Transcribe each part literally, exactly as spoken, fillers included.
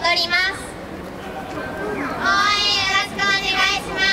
踊ります。応援よろしくお願いします。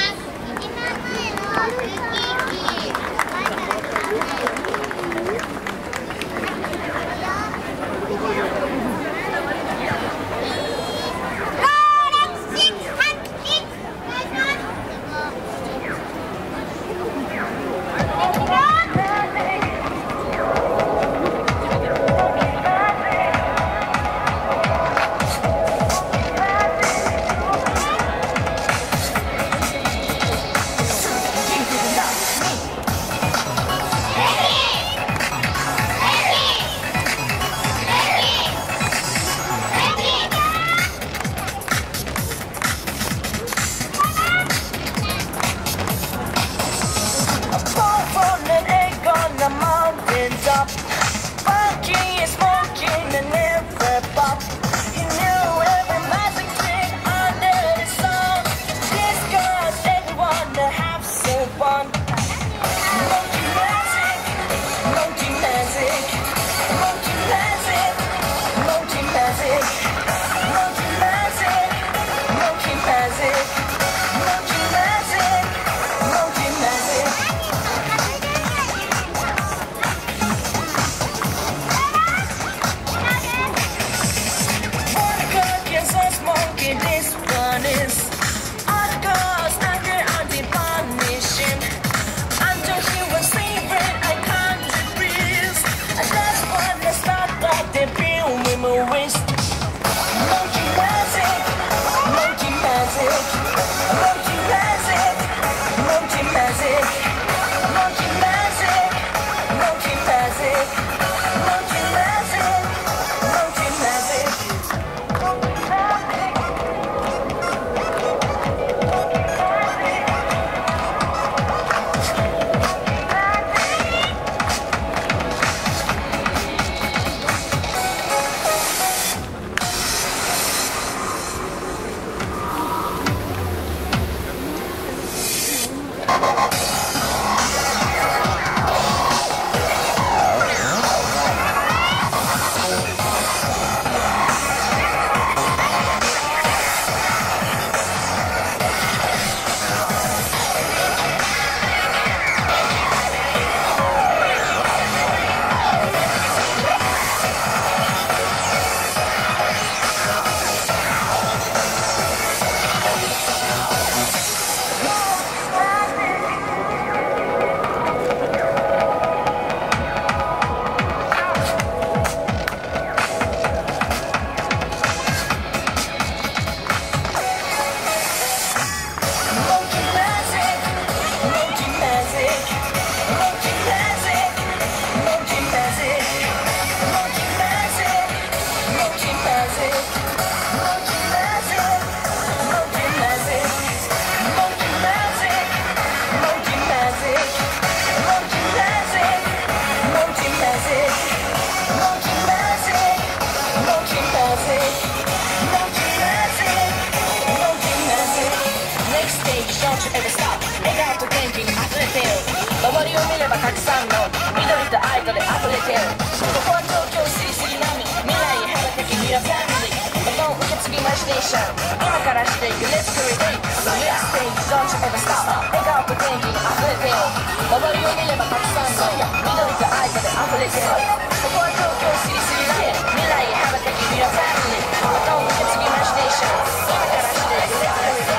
周りを見ればたくさんの緑と愛とで溢れてる。ここは東京シー杉並、未来へ羽ばたきミラファミリー、バトン受け継ぎマイステーション、今からしていくレッツクリエイト。ネクステージdon't you ever stop、笑顔と元気に溢れてる。周りを見ればたくさんの緑と愛とで溢れてる。ここは東京シー杉並、未来へ羽ばたきミラファミリー、バトン受け継ぎマイステーション、今からしていくレッツクリエイト。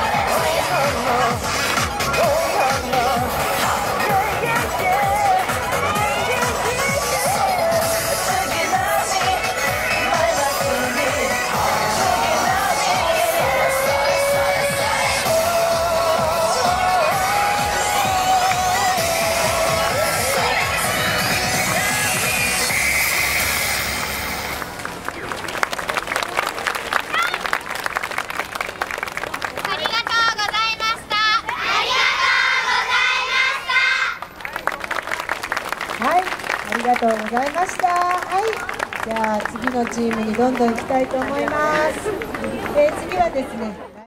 はい、ありがとうございました。はい、じゃあ次のチームにどんどん行きたいと思います。えー、次はですね